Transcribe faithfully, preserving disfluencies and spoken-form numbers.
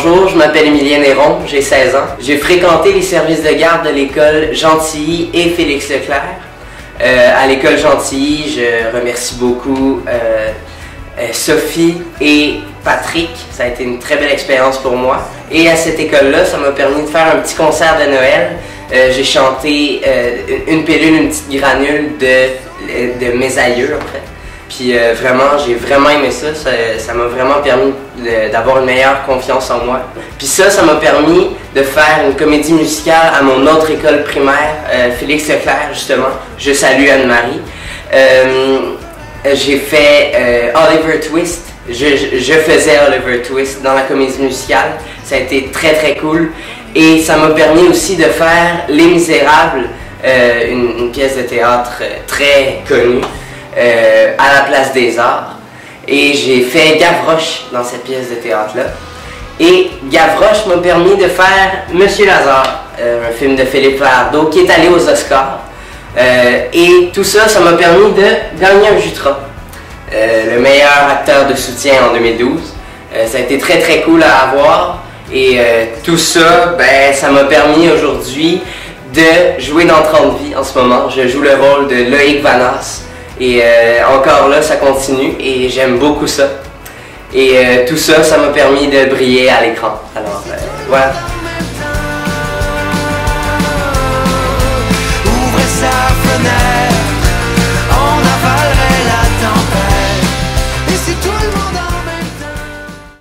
Bonjour, je m'appelle Émilien Néron, j'ai seize ans. J'ai fréquenté les services de garde de l'école Gentilly et Félix Leclerc. Euh, à l'école Gentilly, je remercie beaucoup euh, euh, Sophie et Patrick. Ça a été une très belle expérience pour moi. Et à cette école-là, ça m'a permis de faire un petit concert de Noël. Euh, j'ai chanté euh, une pilule, une petite granule de, de mes aïeux, en fait. Puis euh, vraiment, j'ai vraiment aimé ça. Ça m'a vraiment permis d'avoir une meilleure confiance en moi. Puis ça, ça m'a permis de faire une comédie musicale à mon autre école primaire, euh, Félix Leclerc, justement. Je salue Anne-Marie. Euh, j'ai fait euh, Oliver Twist. Je, je, je faisais Oliver Twist dans la comédie musicale. Ça a été très très cool. Et ça m'a permis aussi de faire Les Misérables, euh, une, une pièce de théâtre très connue. Euh, à la Place des Arts, et j'ai fait Gavroche dans cette pièce de théâtre-là. Et Gavroche m'a permis de faire Monsieur Lazare, euh, un film de Philippe Falardeau qui est allé aux Oscars. Euh, et tout ça, ça m'a permis de gagner un Jutra, euh, le meilleur acteur de soutien en deux mille douze. Euh, ça a été très très cool à avoir, et euh, tout ça, ben, ça m'a permis aujourd'hui de jouer dans trente vies en ce moment. Je joue le rôle de Loïc Vanasse. Et euh, encore là, ça continue et j'aime beaucoup ça. Et euh, tout ça, ça m'a permis de briller à l'écran. Alors, euh, voilà. Ouvrez sa fenêtre.